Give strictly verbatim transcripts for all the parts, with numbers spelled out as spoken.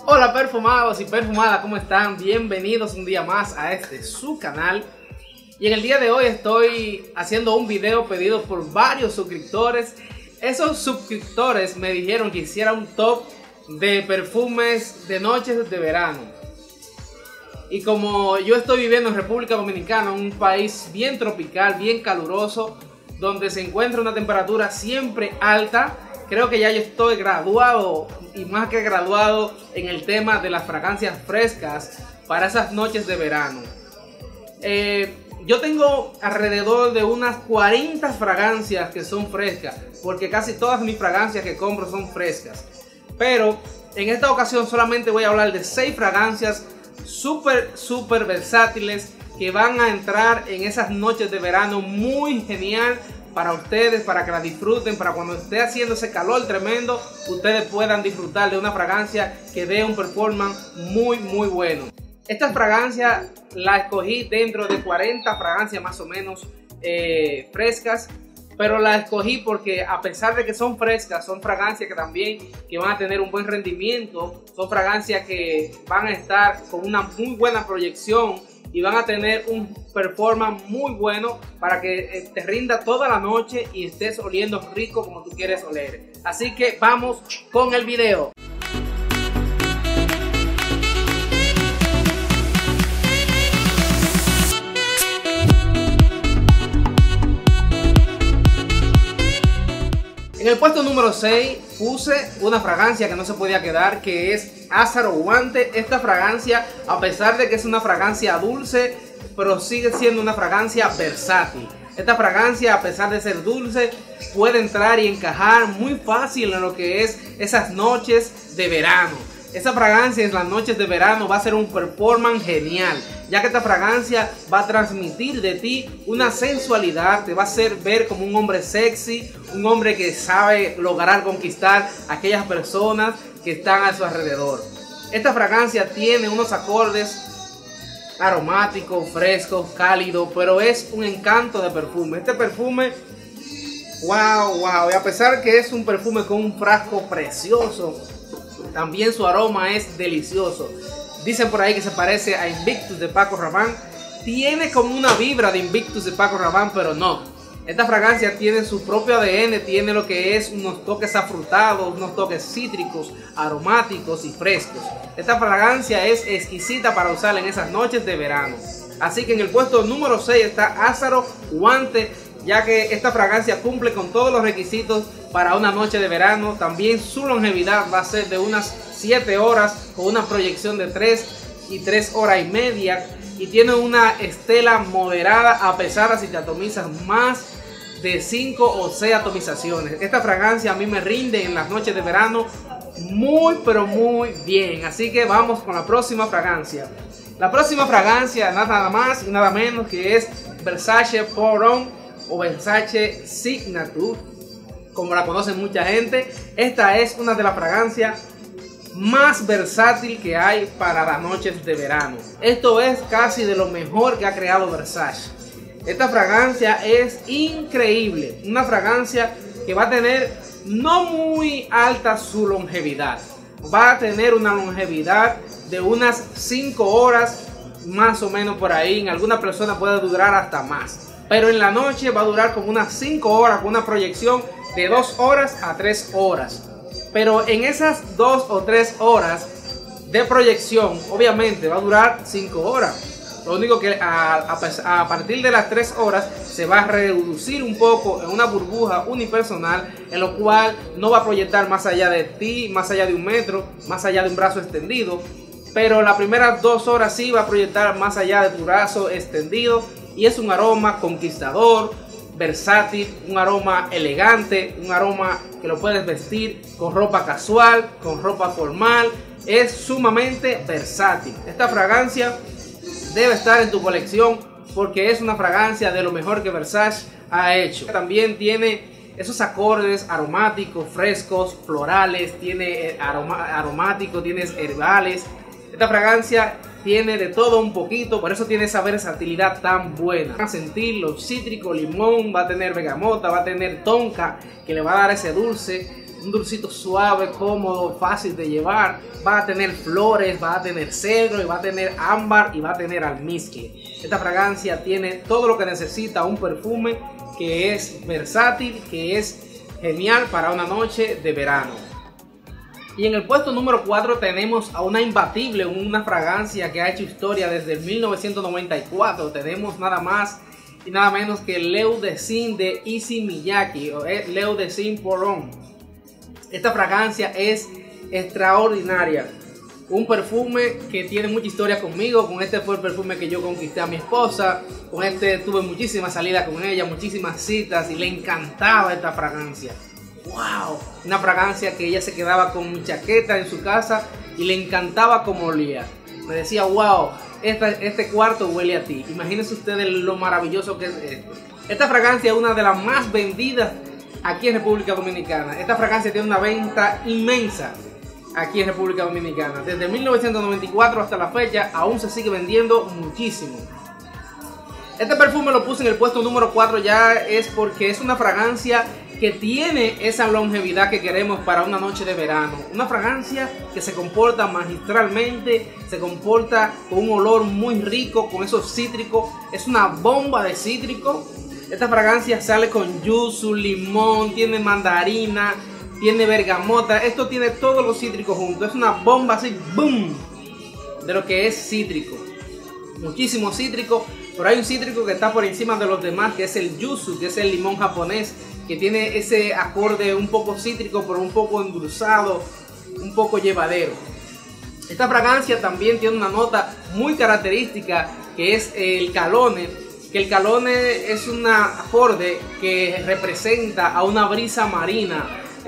Hola perfumados y perfumadas, ¿cómo están? Bienvenidos un día más a este su canal. Y en el día de hoy estoy haciendo un video pedido por varios suscriptores. Esos suscriptores me dijeron que hiciera un top de perfumes de noches de verano. Y como yo estoy viviendo en República Dominicana, un país bien tropical, bien caluroso, donde se encuentra una temperatura siempre alta, creo que ya yo estoy graduado y más que graduado en el tema de las fragancias frescas para esas noches de verano. Eh, yo tengo alrededor de unas cuarenta fragancias que son frescas, porque casi todas mis fragancias que compro son frescas. Pero en esta ocasión solamente voy a hablar de seis fragancias súper, súper versátiles que van a entrar en esas noches de verano muy genial para ustedes, para que la disfruten, para cuando esté haciendo ese calor tremendo, ustedes puedan disfrutar de una fragancia que dé un performance muy, muy bueno. Esta fragancia la escogí dentro de cuarenta fragancias más o menos eh, frescas, pero la escogí porque a pesar de que son frescas, son fragancias que también que van a tener un buen rendimiento, son fragancias que van a estar con una muy buena proyección y van a tener un performance muy bueno para que te rinda toda la noche y estés oliendo rico como tú quieres oler. Así que vamos con el video. En el puesto número seis puse una fragancia que no se podía quedar, que es Azzaro Guante. Esta fragancia, a pesar de que es una fragancia dulce, pero sigue siendo una fragancia versátil. Esta fragancia, a pesar de ser dulce, puede entrar y encajar muy fácil en lo que es esas noches de verano. Esa fragancia en las noches de verano va a ser un performance genial, ya que esta fragancia va a transmitir de ti una sensualidad, te va a hacer ver como un hombre sexy, un hombre que sabe lograr conquistar a aquellas personas que están a su alrededor. Esta fragancia tiene unos acordes aromáticos, frescos, cálidos, pero es un encanto de perfume. Este perfume, wow, wow, y a pesar que es un perfume con un frasco precioso, también su aroma es delicioso. Dicen por ahí que se parece a Invictus de Paco Rabanne. Tiene como una vibra de Invictus de Paco Rabanne, pero no. Esta fragancia tiene su propio A D N, tiene lo que es unos toques afrutados, unos toques cítricos, aromáticos y frescos. Esta fragancia es exquisita para usarla en esas noches de verano. Así que en el puesto número seis está Azzaro Guante, ya que esta fragancia cumple con todos los requisitos para una noche de verano. También su longevidad va a ser de unas siete horas con una proyección de tres y tres horas y media, y tiene una estela moderada a pesar de si te atomizas más de cinco o seis atomizaciones. Esta fragancia a mí me rinde en las noches de verano muy pero muy bien. Así que vamos con la próxima fragancia. La próxima fragancia nada más y nada menos que es Versace Pour Homme o Versace Signature, como la conocen mucha gente. Esta es una de las fragancias más versátil que hay para las noches de verano. Esto es casi de lo mejor que ha creado Versace. Esta fragancia es increíble, una fragancia que va a tener no muy alta su longevidad, va a tener una longevidad de unas cinco horas más o menos por ahí. En alguna persona puede durar hasta más, pero en la noche va a durar como unas cinco horas con una proyección de dos horas a tres horas. Pero en esas dos o tres horas de proyección, obviamente va a durar cinco horas. Lo único que a, a, a partir de las tres horas se va a reducir un poco en una burbuja unipersonal, en lo cual no va a proyectar más allá de ti, más allá de un metro, más allá de un brazo extendido. Pero las primeras dos horas sí va a proyectar más allá de tu brazo extendido. Y es un aroma conquistador, versátil, un aroma elegante, un aroma que lo puedes vestir con ropa casual, con ropa formal. Es sumamente versátil. Esta fragancia debe estar en tu colección porque es una fragancia de lo mejor que Versace ha hecho. También tiene esos acordes aromáticos, frescos, florales, tiene aroma, aromáticos, tienes herbales. Esta fragancia tiene de todo un poquito, por eso tiene esa versatilidad tan buena. Van a sentir los cítricos, limón, va a tener bergamota, va a tener tonka, que le va a dar ese dulce. un dulcito suave, cómodo, fácil de llevar. Va a tener flores, va a tener cedro, y va a tener ámbar y va a tener almizcle. Esta fragancia tiene todo lo que necesita un perfume que es versátil, que es genial para una noche de verano. Y en el puesto número cuatro tenemos a una imbatible, una fragancia que ha hecho historia desde el mil novecientos noventa y cuatro. Tenemos nada más y nada menos que L'Eau de Cyn de Issey Miyake, o L'Eau de Cyn Pour Homme. Esta fragancia es extraordinaria. Un perfume que tiene mucha historia conmigo. Con este fue el perfume que yo conquisté a mi esposa. Con este tuve muchísimas salidas con ella, muchísimas citas, y le encantaba esta fragancia. ¡Wow! Una fragancia que ella se quedaba con mi chaqueta en su casa y le encantaba cómo olía. Me decía, wow, este, este cuarto huele a ti. Imagínense ustedes lo maravilloso que es esto. Esta fragancia es una de las más vendidas aquí en República Dominicana. Esta fragancia tiene una venta inmensa aquí en República Dominicana. Desde mil novecientos noventa y cuatro hasta la fecha aún se sigue vendiendo muchísimo. Este perfume lo puse en el puesto número cuatro ya es porque es una fragancia que tiene esa longevidad que queremos para una noche de verano. Una fragancia que se comporta magistralmente, se comporta con un olor muy rico, con esos cítricos. Es una bomba de cítrico. Esta fragancia sale con yuzu, limón, tiene mandarina, tiene bergamota. Esto tiene todos los cítricos juntos. Es una bomba así, boom, de lo que es cítrico. Muchísimo cítrico, pero hay un cítrico que está por encima de los demás, que es el yuzu, que es el limón japonés, que tiene ese acorde un poco cítrico, pero un poco endulzado, un poco llevadero. Esta fragancia también tiene una nota muy característica, que es el calone, que el calone es un acorde que representa a una brisa marina.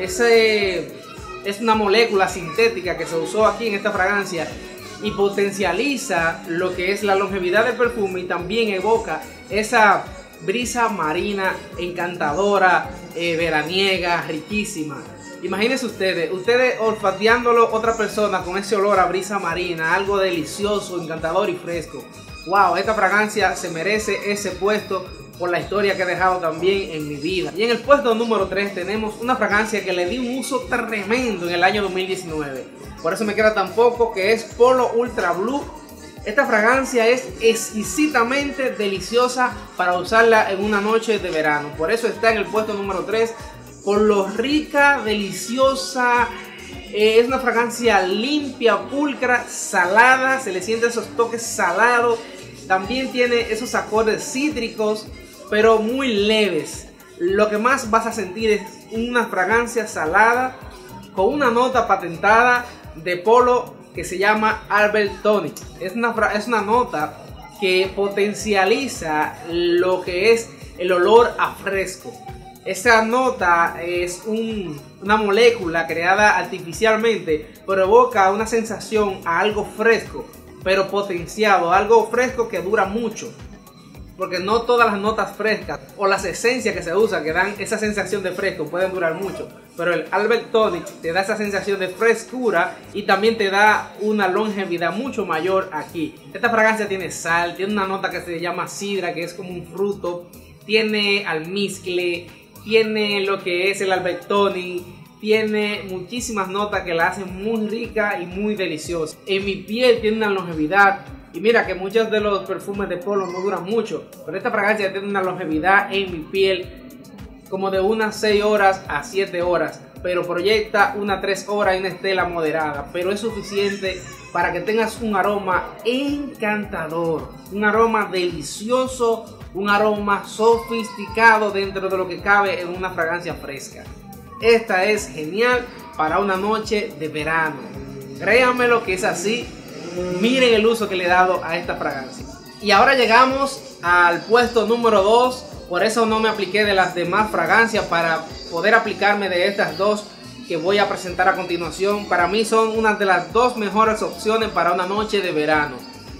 Ese es una molécula sintética que se usó aquí en esta fragancia y potencializa lo que es la longevidad del perfume, y también evoca esa brisa marina encantadora, eh, veraniega, riquísima. Imagínense ustedes, ustedes olfateándolo otra persona con ese olor a brisa marina, algo delicioso, encantador y fresco. Wow, esta fragancia se merece ese puesto por la historia que he dejado también en mi vida. Y en el puesto número tres tenemos una fragancia que le di un uso tremendo en el año dos mil diecinueve. Por eso me queda tan poco, que es Polo Ultra Blue. Esta fragancia es exquisitamente deliciosa para usarla en una noche de verano. Por eso está en el puesto número tres. Por lo rica, deliciosa. Eh, es una fragancia limpia, pulcra, salada. Se le sienten esos toques salados. También tiene esos acordes cítricos, pero muy leves. Lo que más vas a sentir es una fragancia salada con una nota patentada de Polo que se llama Albert Tonic. Es una, es una nota que potencializa lo que es el olor a fresco. Esa nota es un, una molécula creada artificialmente, pero evoca una sensación a algo fresco, pero potenciado, algo fresco que dura mucho. Porque no todas las notas frescas o las esencias que se usan que dan esa sensación de fresco pueden durar mucho. Pero el Albert Tonic te da esa sensación de frescura y también te da una longevidad mucho mayor aquí. Esta fragancia tiene sal, tiene una nota que se llama sidra, que es como un fruto. Tiene almizcle, tiene lo que es el Albert Tonic. Tiene muchísimas notas que la hacen muy rica y muy deliciosa. En mi piel tiene una longevidad. Y mira que muchos de los perfumes de Polo no duran mucho, pero esta fragancia tiene una longevidad en mi piel como de unas seis horas a siete horas, pero proyecta unas tres horas y una estela moderada, pero es suficiente para que tengas un aroma encantador, un aroma delicioso, un aroma sofisticado dentro de lo que cabe en una fragancia fresca. Esta es genial para una noche de verano. Créanme lo que es así. Miren el uso que le he dado a esta fragancia. Y ahora llegamos al puesto número dos. Por eso no me apliqué de las demás fragancias, para poder aplicarme de estas dos que voy a presentar a continuación. Para mí son una de las dos mejores opciones para una noche de verano.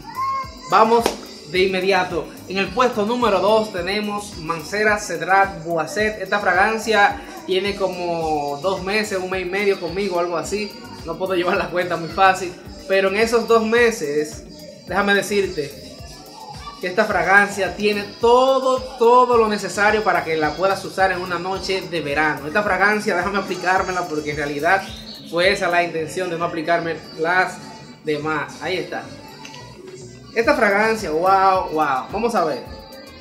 Vamos de inmediato. En el puesto número dos tenemos Mancera Cedrat Boisset. Esta fragancia tiene como dos meses, un mes y medio conmigo, algo así. No puedo llevar la cuenta muy fácil. Pero en esos dos meses, déjame decirte que esta fragancia tiene todo, todo lo necesario para que la puedas usar en una noche de verano. Esta fragancia, déjame aplicármela porque en realidad fue esa la intención de no aplicarme las demás. Ahí está. Esta fragancia, wow, wow. Vamos a ver.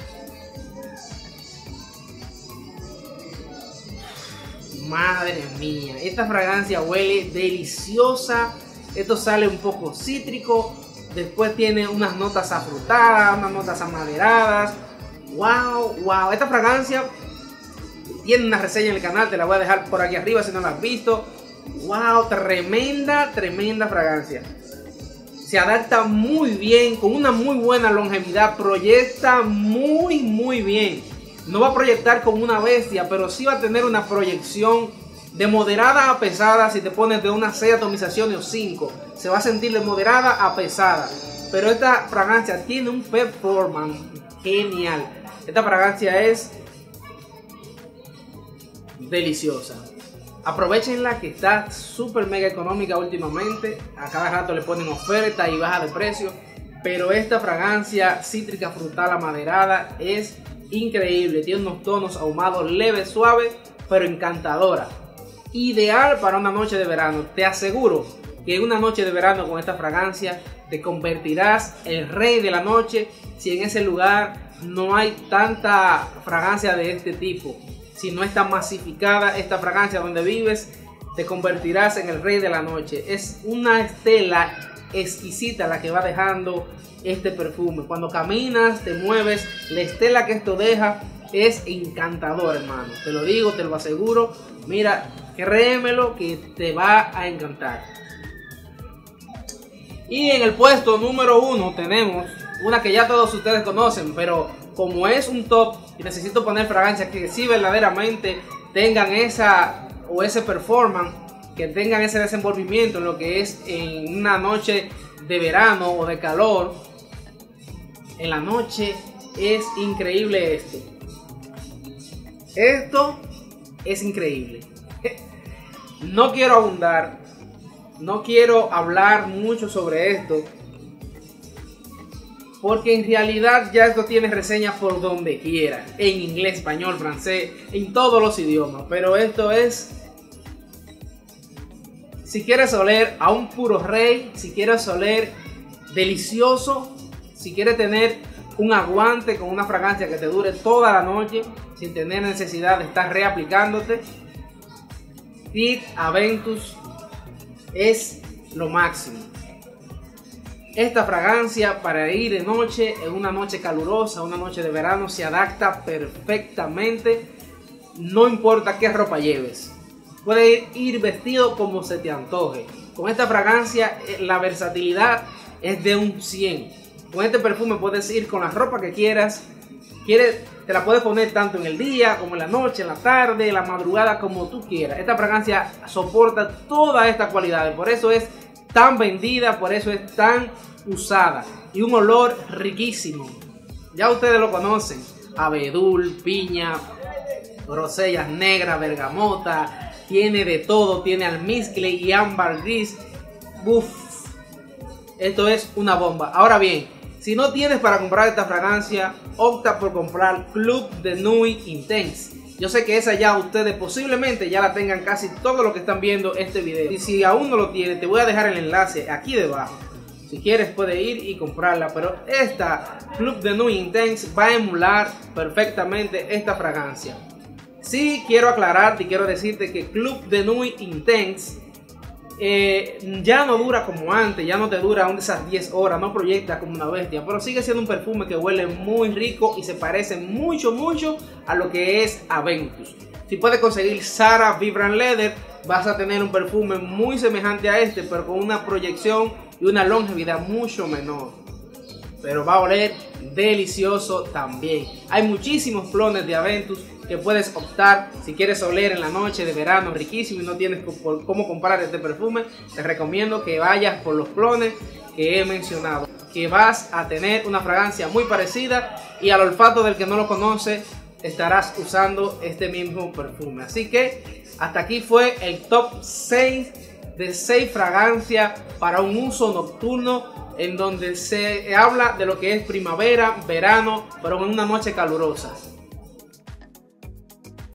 Madre mía, esta fragancia huele deliciosa. Esto sale un poco cítrico. Después tiene unas notas afrutadas, unas notas amaderadas. Wow, wow. Esta fragancia tiene una reseña en el canal. Te la voy a dejar por aquí arriba si no la has visto. Wow, tremenda, tremenda fragancia. Se adapta muy bien, con una muy buena longevidad. Proyecta muy, muy bien. No va a proyectar como una bestia, pero sí va a tener una proyección de moderada a pesada. Si te pones de unas seis atomizaciones o cinco, se va a sentir de moderada a pesada. Pero esta fragancia tiene un performance genial. Esta fragancia es deliciosa. Aprovechenla, que está súper mega económica últimamente. A cada rato le ponen oferta y baja de precio. Pero esta fragancia cítrica, frutal, amaderada es increíble. Tiene unos tonos ahumados leves, suaves, pero encantadora. Ideal para una noche de verano. Te aseguro que en una noche de verano con esta fragancia te convertirás el rey de la noche. Si en ese lugar no hay tanta fragancia de este tipo, si no está masificada esta fragancia donde vives, te convertirás en el rey de la noche. Es una estela exquisita la que va dejando este perfume. Cuando caminas, te mueves, la estela que esto deja es encantador, hermano. Te lo digo, te lo aseguro. Mira, créemelo que te va a encantar. Y en el puesto número uno tenemos una que ya todos ustedes conocen, pero como es un top y necesito poner fragancias que sí verdaderamente tengan esa o ese performance, que tengan ese desenvolvimiento en lo que es en una noche de verano o de calor. En la noche es increíble esto. Esto es increíble. No quiero abundar, no quiero hablar mucho sobre esto, porque en realidad ya esto tiene reseñas por donde quiera, en inglés, español, francés, en todos los idiomas. Pero esto es, si quieres oler a un puro rey, si quieres oler delicioso, si quieres tener un aguante con una fragancia que te dure toda la noche sin tener necesidad de estar reaplicándote, Creed Aventus es lo máximo. Esta fragancia para ir de noche, en una noche calurosa, una noche de verano, se adapta perfectamente. No importa qué ropa lleves, puedes ir vestido como se te antoje. Con esta fragancia la versatilidad es de un cien. Con este perfume puedes ir con la ropa que quieras. Quieres, te la puedes poner tanto en el día como en la noche, en la tarde, en la madrugada, como tú quieras. Esta fragancia soporta todas estas cualidades, por eso es tan vendida, por eso es tan usada. Y un olor riquísimo. Ya ustedes lo conocen: abedul, piña, grosellas negras, bergamota. Tiene de todo, tiene almizcle y ámbar gris. Uf, esto es una bomba. Ahora bien, si no tienes para comprar esta fragancia, opta por comprar Club de Nuit Intense. Yo sé que esa ya ustedes posiblemente ya la tengan casi todo lo que están viendo este video. Y si aún no lo tienes, te voy a dejar el enlace aquí debajo. Si quieres puedes ir y comprarla. Pero esta Club de Nuit Intense va a emular perfectamente esta fragancia. Sí, quiero aclararte y quiero decirte que Club de Nuit Intense eh, ya no dura como antes, ya no te dura aún esas diez horas, no proyecta como una bestia, pero sigue siendo un perfume que huele muy rico y se parece mucho, mucho a lo que es Aventus. Si puedes conseguir Zara Vibrant Leather, vas a tener un perfume muy semejante a este, pero con una proyección y una longevidad mucho menor. Pero va a oler delicioso también. Hay muchísimos clones de Aventus que puedes optar si quieres oler en la noche de verano riquísimo y no tienes cómo comprar este perfume. Te recomiendo que vayas por los clones que he mencionado, que vas a tener una fragancia muy parecida y al olfato del que no lo conoce estarás usando este mismo perfume. Así que hasta aquí fue el top seis de seis fragancias para un uso nocturno en donde se habla de lo que es primavera, verano, pero en una noche calurosa.